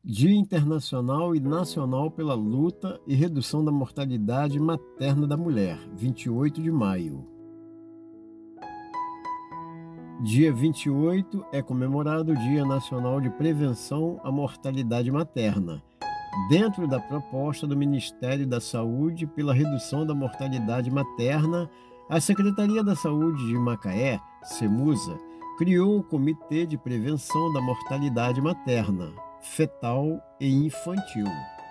Dia Internacional e Nacional pela Luta e Redução da Mortalidade Materna da Mulher, 28 de maio. Dia 28 é comemorado o Dia Nacional de Prevenção à Mortalidade Materna, dentro da proposta do Ministério da Saúde pela redução da mortalidade materna. A Secretaria da Saúde de Macaé, Semusa, criou o Comitê de Prevenção da Mortalidade Materna, Fetal e Infantil,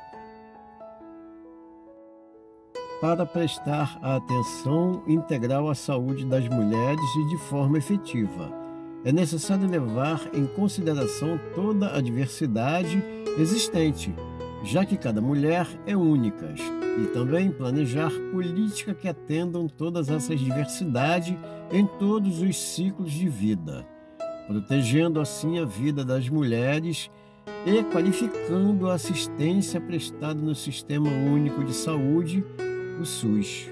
para prestar a atenção integral à saúde das mulheres e de forma efetiva. É necessário levar em consideração toda a diversidade existente, já que cada mulher é única, e também planejar políticas que atendam todas essas diversidades em todos os ciclos de vida, protegendo assim a vida das mulheres e qualificando a assistência prestada no Sistema Único de Saúde, o SUS.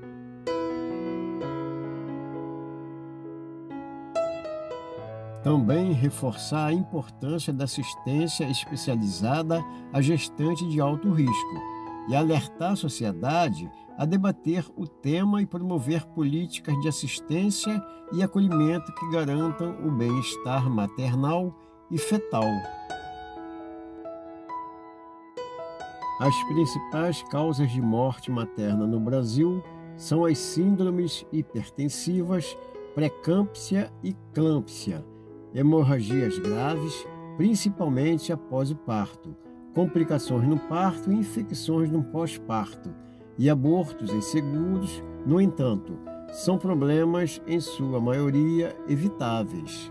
Também reforçar a importância da assistência especializada à gestante de alto risco e alertar a sociedade a debater o tema e promover políticas de assistência e acolhimento que garantam o bem-estar maternal e fetal. As principais causas de morte materna no Brasil são as síndromes hipertensivas, pré-eclâmpsia e eclâmpsia, hemorragias graves, principalmente após o parto, complicações no parto e infecções no pós-parto, e abortos inseguros. No entanto, são problemas, em sua maioria, evitáveis.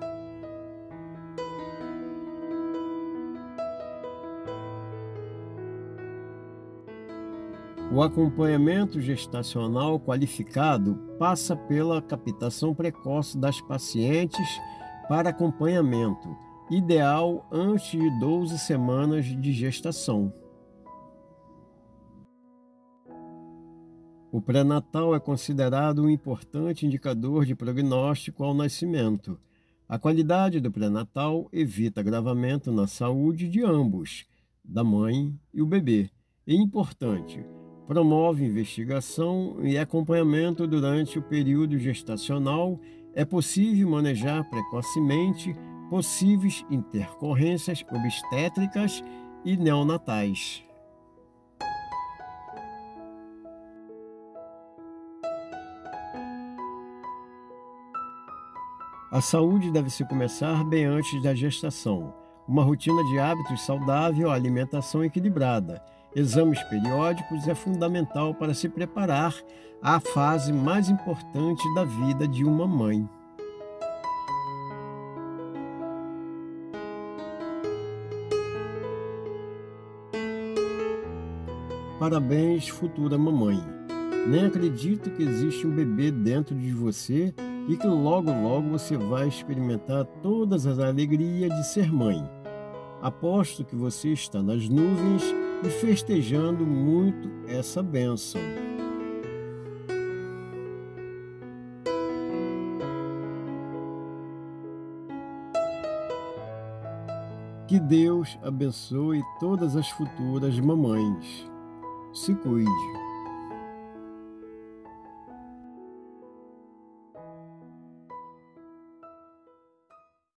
O acompanhamento gestacional qualificado passa pela captação precoce das pacientes para acompanhamento, ideal antes de 12 semanas de gestação. O pré-natal é considerado um importante indicador de prognóstico ao nascimento. A qualidade do pré-natal evita agravamento na saúde de ambos, da mãe e o bebê. É importante, promove investigação e acompanhamento durante o período gestacional. É possível manejar precocemente possíveis intercorrências obstétricas e neonatais. A saúde deve se começar bem antes da gestação. Uma rotina de hábitos saudável, alimentação equilibrada, exames periódicos é fundamental para se preparar à fase mais importante da vida de uma mãe. Parabéns, futura mamãe. Nem acredito que existe um bebê dentro de você e que logo logo você vai experimentar todas as alegrias de ser mãe. Aposto que você está nas nuvens e festejando muito essa bênção. Que Deus abençoe todas as futuras mamães. Se cuide.